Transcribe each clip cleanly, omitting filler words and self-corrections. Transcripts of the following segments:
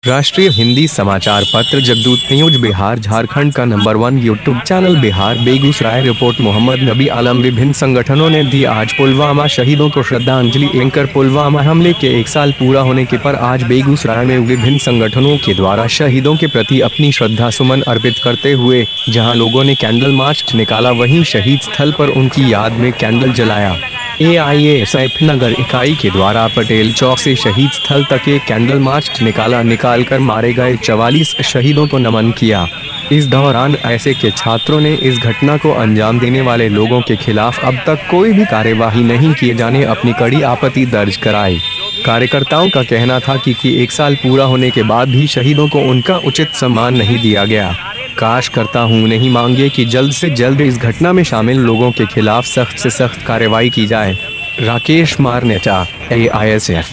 राष्ट्रीय हिंदी समाचार पत्र जगदूत न्यूज बिहार झारखंड का number 1 YouTube channel Bihar Begusarai report Mohammad Nabi Alam. विभिन्न संगठनों ने दी आज पुलवामा शहीदों को श्रद्धांजलि। एंकर पुलवामा हमले के 1 साल पूरा होने के पर आज बेगूसराय में विभिन्न संगठनों के द्वारा शहीदों के प्रति अपनी श्रद्धा सुमन अर्पित करते हुए जहां लोगों ने कैंडल मार्च निकाला, वहीं शहीद स्थल पर उनकी याद में कैंडल जलाया। AISF नगर इकाई के द्वारा पटेल चौक से शहीद स्थल तक एक कैंडल मार्च निकालकर मारे गए 44 शहीदों को नमन किया। इस दौरान ऐसे के छात्रों ने इस घटना को अंजाम देने वाले लोगों के खिलाफ अब तक कोई भी कार्यवाही नहीं किए जाने अपनी कड़ी आपत्ति दर्ज कराई। कार्यकर्ताओं का कहना था कि 1 साल पूरा होने के बाद भी शहीदों को उनका उचित सम्मान नहीं दिया गया। काश करता हूं नहीं मांगे कि जल्द से जल्द इस घटना में शामिल लोगों के खिलाफ सख्त से सख्त कार्रवाई की जाए। राकेश मारनेटा, AISF।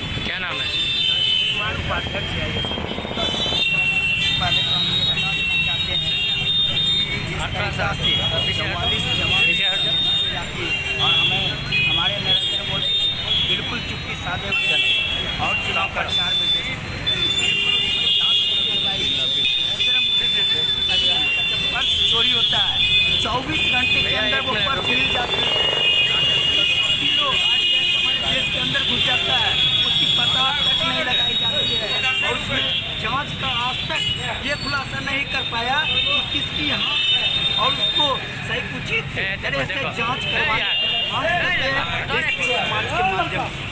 बिल्कुल चुप्पी साधे और चुनाव प्रचार में पर्स चोरी होता है, 24 घंटे के अंदर वो पर्स मिल जाती है। देश के अंदर घुस जाता है, उसकी पता तक नहीं लगाई जाती है और उसमें जांच का आज तक ये खुलासा नहीं कर पाया कि किसकी यहाँ और उसको सही उचित तरह से जांच करवाने समाज के माध्यम से।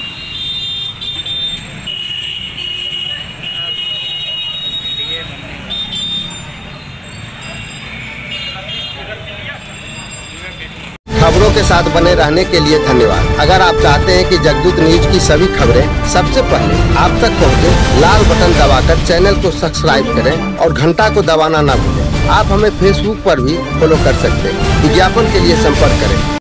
खबरों के साथ बने रहने के लिए धन्यवाद। अगर आप चाहते हैं कि जगदूत न्यूज की सभी खबरें सबसे पहले आप तक पहुंचे, लाल बटन दबाकर चैनल को सब्सक्राइब करें और घंटा को दबाना न भूलें। आप हमें फेसबुक पर भी फॉलो कर सकते हैं। विज्ञापन के लिए संपर्क करें।